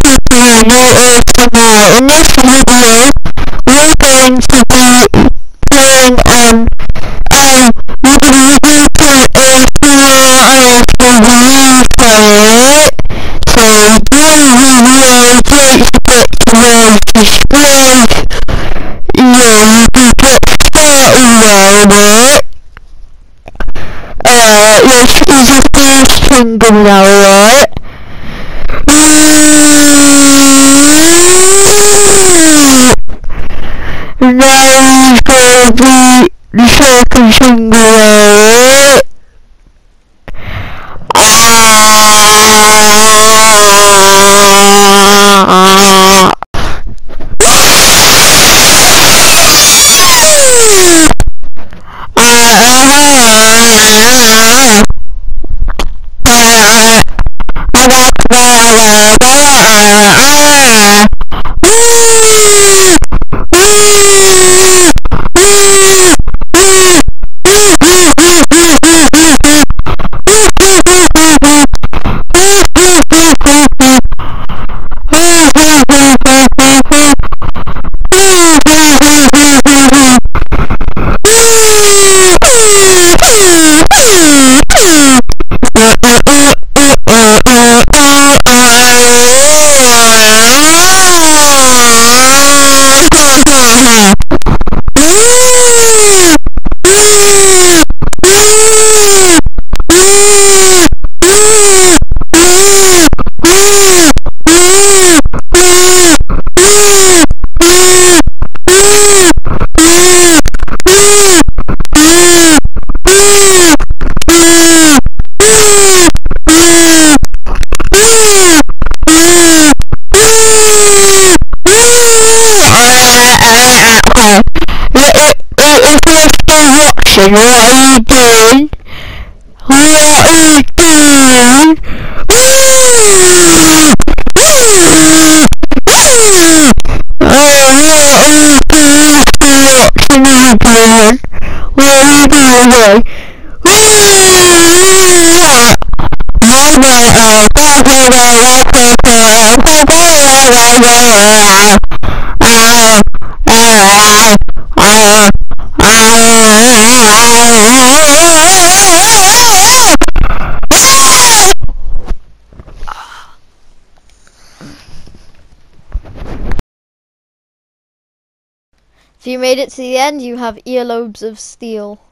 tonight. In this video, we're going to be playing we're going to be playing so do video, don't forget to subscribe, you can get started around it. This is the first finger now, right? Now is going to be the second finger, right? What are you doing? What are you doing? If you made it to the end, you have earlobes of steel.